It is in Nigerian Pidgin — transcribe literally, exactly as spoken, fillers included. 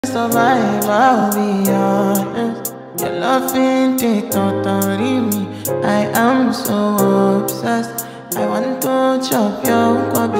Survive, I'll be honest. Your loving they totally me. I am so obsessed. I want to chop your